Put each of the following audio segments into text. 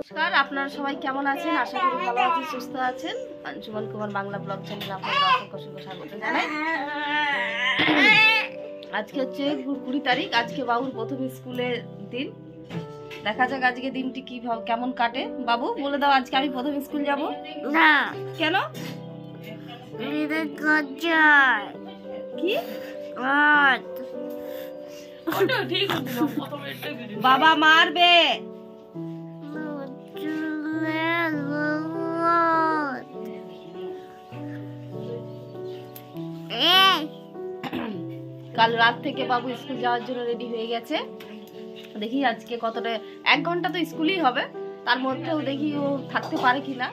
নমস্কার, আপনারা সবাই কেমন আছেন? আশা করি ভালো আছেন, সুস্থ আছেন। আঞ্জুমান কুমার বাংলা ব্লগ চ্যানেলে আপনাদের অসংখ্য স্বাগত জানাই। আজকে হচ্ছে 20 তারিখ, আজকে বাবুর প্রথম স্কুলের দিন। দেখা যাক আজকে দিনটি কিভাবে কেমন কাটে। বাবু বলে দাও, আজকে আমি প্রথম স্কুল যাব না। কেন? কি বাবা মারবে? কাল রাত থেকে বাবু স্কুল যাওয়ার জন্য রেডি হয়ে গেছে। দেখি আজকে কতটা, 1 ঘন্টা তো স্কুলই হবে, তার মধ্যেও দেখি ও থাকতে পারে কিনা।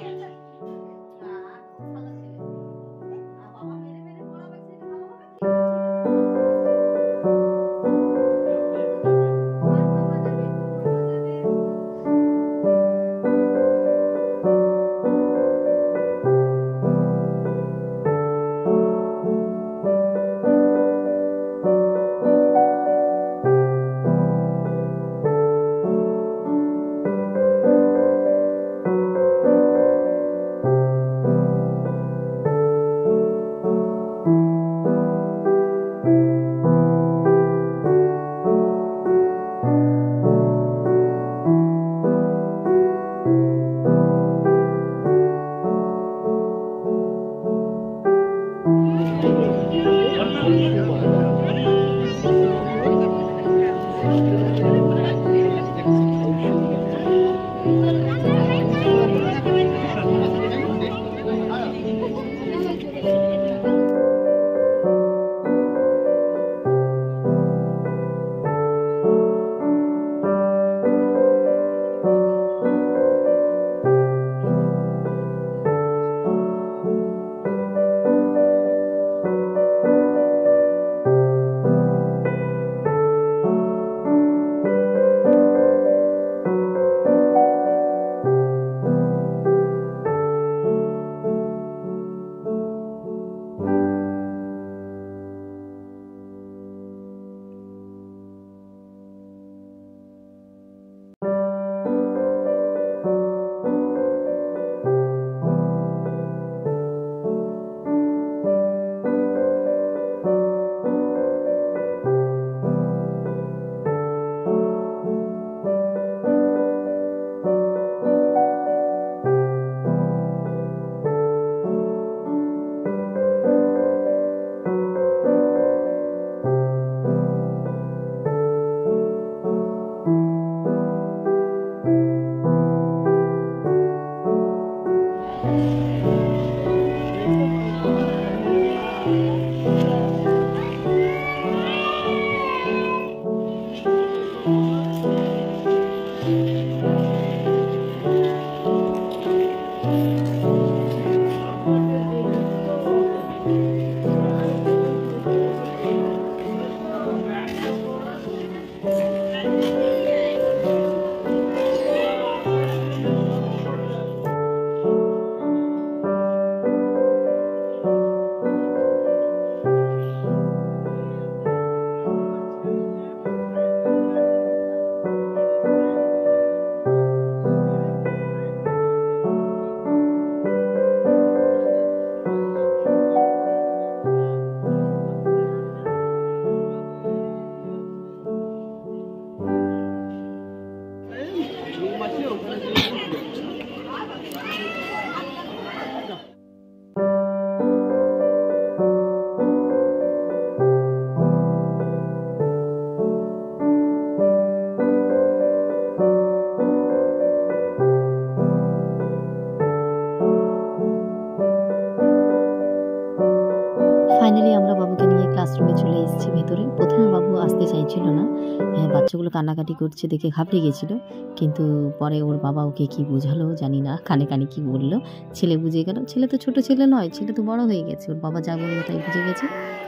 ফাইনালি আমরা বাবুকে নিয়ে ক্লাসরুমে চলে এসেছি ভেতরে। প্রথমে বাবু আসতে চাইছিল না, বাচ্চাগুলো কান্নাকাটি করছে দেখে ঘাবড়ে গেছিল, কিন্তু পরে ওর বাবা ওকে কি বোঝালো জানি না, কানে কানে কি বললো, ছেলে বুঝে গেল। ছেলে তো ছোট ছেলে নয়, ছেলে তো বড় হয়ে গেছে, ওর বাবা যা বললো তাই বুঝে গেছে।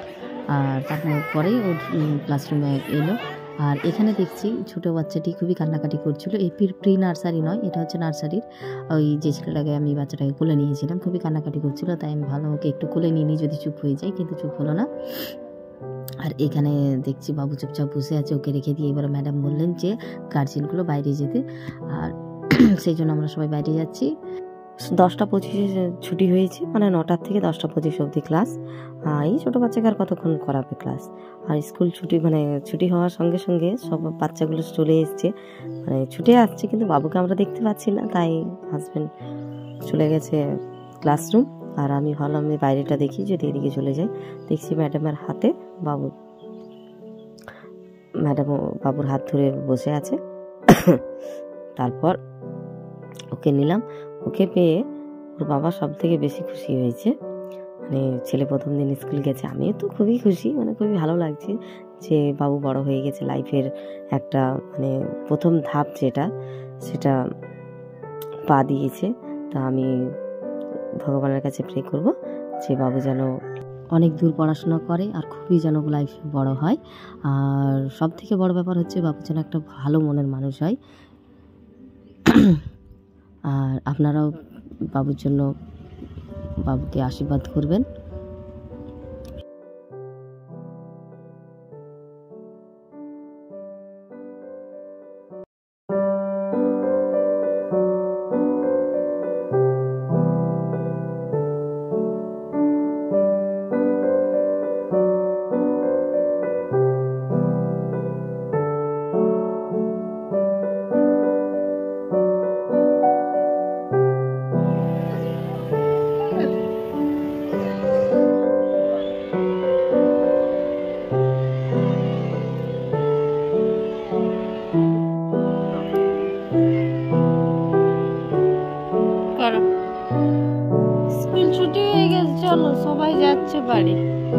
আর তারপরে ওর ক্লাসরুমে এলো। আর এখানে দেখছি ছোটো বাচ্চাটি খুবই কান্নাকাটি করছিল। এই প্রি নার্সারি নয়, এটা হচ্ছে নার্সারির। ওই যে ছেলেটাকে আমি বাচ্চাটাকে কোলে নিয়েছিলাম খুবই কান্নাকাটি করছিল, তাই আমি ভালো ওকে একটু কোলে নিয়ে নিই যদি চুপ হয়ে যায়, কিন্তু চুপ হলো না। আর এখানে দেখছি বাবু চুপচাপ বসে আছে, ওকে রেখে দিয়ে এবার ম্যাডাম বললেন যে গার্জেনগুলো বাইরে যেতে। আর সেই জন্য আমরা সবাই বাইরে যাচ্ছি। 10টা 25-এ ছুটি হয়েছে, মানে 9টার থেকে 10টা 25 অবধি ক্লাস। এই ছোটো বাচ্চাকে আর কতক্ষণ করাবে ক্লাস। আর স্কুল ছুটি মানে ছুটি হওয়ার সঙ্গে সঙ্গে সব বাচ্চাগুলো চলে এসছে, মানে ছুটে আসছে, কিন্তু বাবুকে আমরা দেখতে পাচ্ছি না, তাই হাজব্যান্ড চলে গেছে ক্লাসরুম। আর আমি ভাবলাম আমি বাইরেটা দেখি, যদি এদিকে চলে যাই, দেখছি ম্যাডামের হাতে বাবু, ম্যাডাম বাবুর হাত ধরে বসে আছে। তারপর ওকে নিলাম, ওকে পেয়ে ওর বাবা সব থেকে বেশি খুশি হয়েছে। মানে ছেলে প্রথম দিন স্কুল গেছে, আমিও তো খুবই খুশি, মানে খুবই ভালো লাগছে যে বাবু বড় হয়ে গেছে, লাইফের একটা মানে প্রথম ধাপ যেটা সেটা পা দিয়েছে। তা আমি ভগবানের কাছে প্রে করব যে বাবু যেন অনেক দূর পড়াশোনা করে আর খুবই যেন লাইফ বড় হয়। আর সব থেকে বড় ব্যাপার হচ্ছে বাবু যেন একটা ভালো মনের মানুষ হয়। আর আপনারাও বাবুর জন্য বাবুকে আশীর্বাদ করবেন। স্কুল ছুটি হয়ে গেছে, চলো সবাই যাচ্ছে বাড়ি।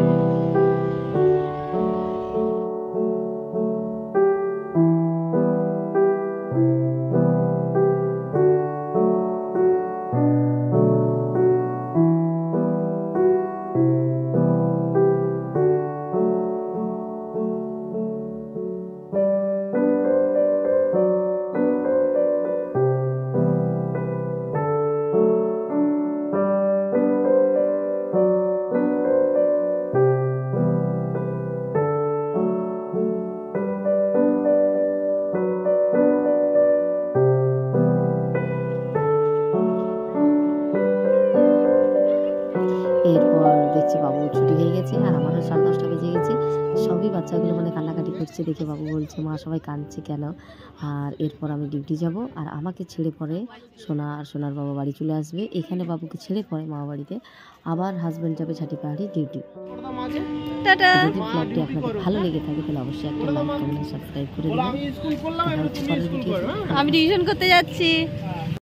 এরপর দেখছি বাবু ছুটি হয়ে গেছে, আর আমারও 10:30 বেজে গেছে। সবই বাচ্চাগুলো মানে কান্নাকাটি করছে দেখে বাবু বলছে মা সবাই কাঁদছে কেন। আর এরপর আমি ডিউটি যাব, আর আমাকে ছেড়ে পরে সোনা আর সোনার বাবা বাড়ি চলে আসবে। এখানে বাবুকে ছেড়ে পরে মামা বাড়িতে, আবার হাজব্যান্ড যাবে ছাটিপাহাড়ি ডিউটি। টাটা। যদি ব্লগটি আপনাদের ভালো লেগে থাকে তাহলে অবশ্যই একটা লাইক কমেন্ট সাবস্ক্রাইব করে দেবেন। আমি টিউশন করতে যাচ্ছি।